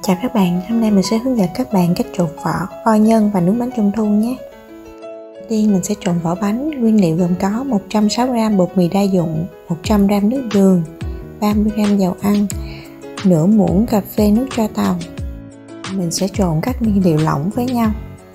Chào các bạn, hôm nay mình sẽ hướng dẫn các bạn cách trộn vỏ, vo nhân và nướng bánh trung thu nhé. Đầu tiên mình sẽ trộn vỏ bánh, nguyên liệu gồm có 160g bột mì đa dụng, 100g nước đường, 30g dầu ăn, nửa muỗng cà phê nước tro tàu. Mình sẽ trộn các nguyên liệu lỏng với nhau.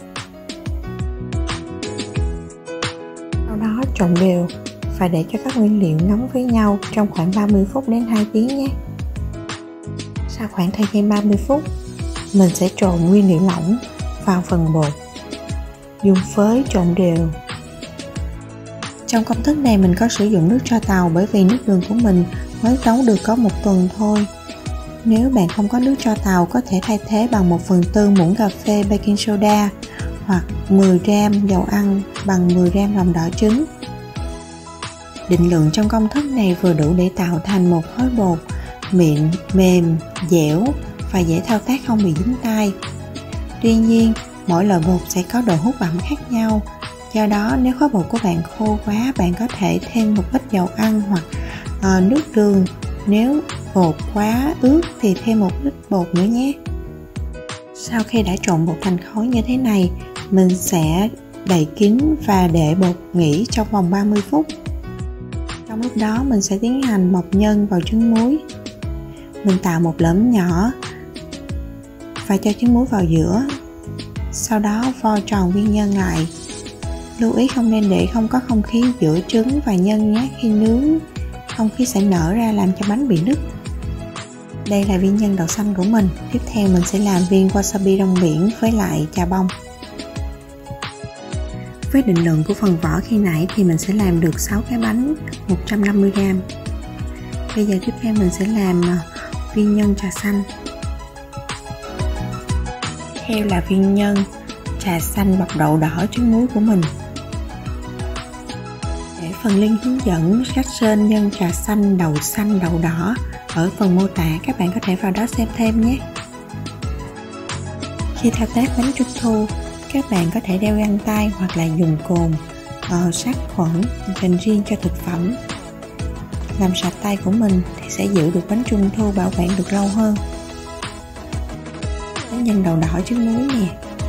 Sau đó trộn đều và để cho các nguyên liệu ngấm với nhau trong khoảng 30 phút đến 2 tiếng nhé. Sau khoảng thời gian 30 phút, mình sẽ trộn nguyên liệu lỏng vào phần bột, dùng phới trộn đều. Trong công thức này mình có sử dụng nước tro tàu bởi vì nước đường của mình mới nấu được có 1 tuần thôi. Nếu bạn không có nước tro tàu, có thể thay thế bằng 1/4 muỗng cà phê baking soda hoặc 10g dầu ăn bằng 10g lòng đỏ trứng. Định lượng trong công thức này vừa đủ để tạo thành một khối bột mịn, mềm, dẻo và dễ thao tác, không bị dính tay. Tuy nhiên, mỗi loại bột sẽ có độ hút ẩm khác nhau. Do đó, nếu khối bột của bạn khô quá, bạn có thể thêm một ít dầu ăn hoặc nước đường. Nếu bột quá ướt thì thêm một ít bột nữa nhé. Sau khi đã trộn bột thành khối như thế này, mình sẽ đậy kín và để bột nghỉ trong vòng 30 phút. Trong lúc đó mình sẽ tiến hành bọc nhân vào trứng muối. Mình tạo một lõm nhỏ và cho trứng muối vào giữa. Sau đó vo tròn viên nhân lại. Lưu ý không nên để không có không khí giữa trứng và nhân nhé. Khi nướng, không khí sẽ nở ra làm cho bánh bị nứt. Đây là viên nhân đậu xanh của mình. Tiếp theo mình sẽ làm viên wasabi rong biển với lại chà bông. Với định lượng của phần vỏ khi nãy thì mình sẽ làm được 6 cái bánh 150g. Bây giờ tiếp theo mình sẽ làm viên nhân trà xanh. Theo là viên nhân trà xanh bọc đậu đỏ trứng muối của mình. Để phần link hướng dẫn cách sơn nhân trà xanh, đậu đỏ ở phần mô tả, các bạn có thể vào đó xem thêm nhé. Khi thao tác bánh trung thu, các bạn có thể đeo găng tay hoặc là dùng cồn sát khuẩn dành riêng cho thực phẩm. Làm sạch tay của mình thì sẽ giữ được bánh trung thu bảo quản được lâu hơn. Nhân đậu đỏ trứng muối nè.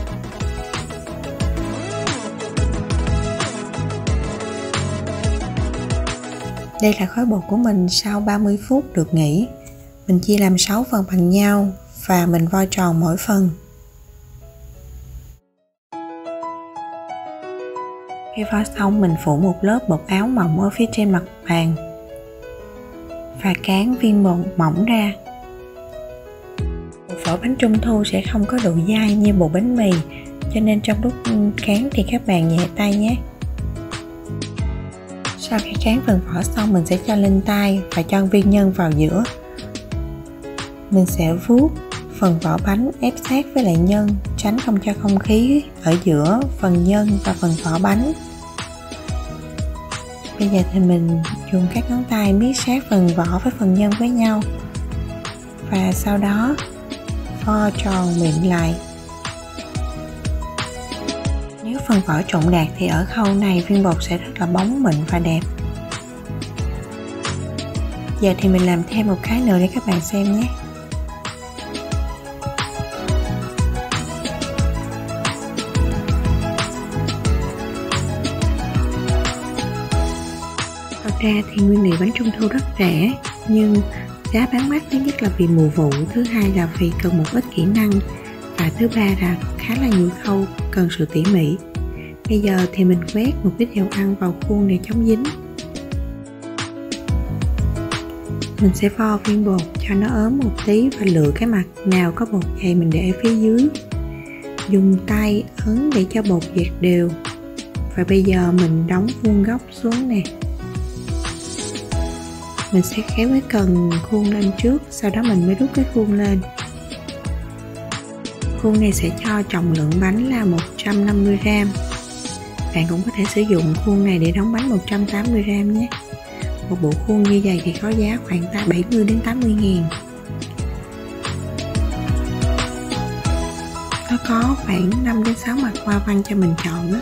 Đây là khối bột của mình sau 30 phút được nghỉ. Mình chia làm 6 phần bằng nhau và mình vo tròn mỗi phần. Khi vo xong, mình phủ một lớp bột áo mỏng ở phía trên mặt bàn và cán viên bột mỏng ra. Bột vỏ bánh trung thu sẽ không có độ dai như bột bánh mì, cho nên trong lúc cán thì các bạn nhẹ tay nhé. Sau khi cán phần vỏ xong, mình sẽ cho lên tay và cho viên nhân vào giữa. Mình sẽ vuốt phần vỏ bánh ép sát với lại nhân, tránh không cho không khí ở giữa phần nhân và phần vỏ bánh. Bây giờ thì mình dùng các ngón tay miết sát phần vỏ với phần nhân với nhau và sau đó vo tròn miệng lại. Nếu phần vỏ trộn đạt thì ở khâu này viên bột sẽ rất là bóng mịn và đẹp. Giờ thì mình làm thêm một cái nữa để các bạn xem nhé. Thật ra thì nguyên liệu bánh trung thu rất rẻ, nhưng giá bán mắc. Thứ nhất là vì mùa vụ, thứ hai là vì cần một ít kỹ năng, và thứ ba là khá là nhiều khâu cần sự tỉ mỉ. Bây giờ thì mình quét một ít dầu ăn vào khuôn để chống dính. Mình sẽ vo viên bột cho nó ốm một tí và lựa cái mặt nào có bột dày mình để phía dưới. Dùng tay ấn để cho bột dệt đều. Và bây giờ mình đóng vuông góc xuống nè. Mình sẽ kéo cái cần khuôn lên trước, sau đó mình mới rút cái khuôn lên. Khuôn này sẽ cho trọng lượng bánh là 150g. Bạn cũng có thể sử dụng khuôn này để đóng bánh 180g nhé. Một bộ khuôn như vậy thì có giá khoảng 70 đến 80 ngàn. Nó có khoảng 5 đến 6 mặt hoa văn cho mình chọn á.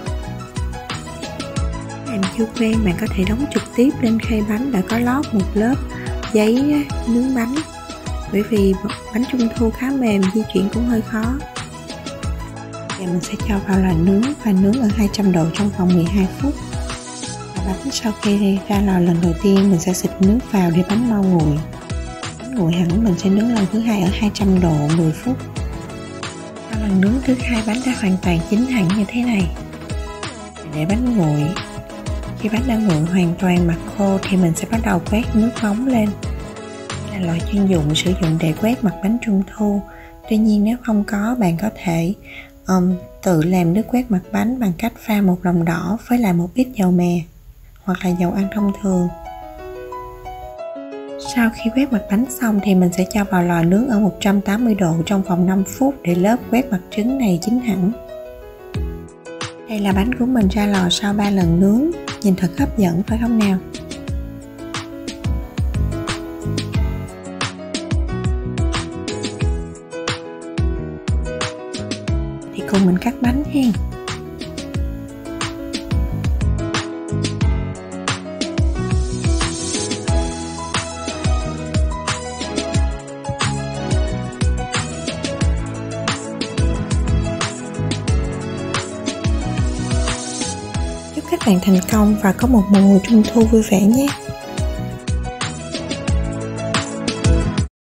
Bạn chưa quen, bạn có thể đóng trực tiếp lên khay bánh đã có lót một lớp giấy nướng bánh bởi vì bánh trung thu khá mềm, di chuyển cũng hơi khó. Và mình sẽ cho vào lò nướng và nướng ở 200 độ trong vòng 12 phút. Và bánh sau khi ra lò lần đầu tiên mình sẽ xịt nước vào để bánh mau nguội. Bánh nguội hẳn mình sẽ nướng lần thứ hai ở 200 độ 10 phút. Sau lần nướng thứ hai bánh đã hoàn toàn chín hẳn như thế này. Để bánh nguội. Khi bánh đã nguội hoàn toàn mặt khô thì mình sẽ bắt đầu quét nước nóng lên. Đây là loại chuyên dụng sử dụng để quét mặt bánh trung thu. Tuy nhiên nếu không có, bạn có thể tự làm nước quét mặt bánh bằng cách pha một lòng đỏ với lại một ít dầu mè hoặc là dầu ăn thông thường. Sau khi quét mặt bánh xong thì mình sẽ cho vào lò nướng ở 180 độ trong vòng 5 phút để lớp quét mặt trứng này chín hẳn. Đây là bánh của mình ra lò sau 3 lần nướng, nhìn thật hấp dẫn phải không nào? Thì cùng mình cắt bánh hen. Chúc các bạn thành công và có một mùa trung thu vui vẻ nhé.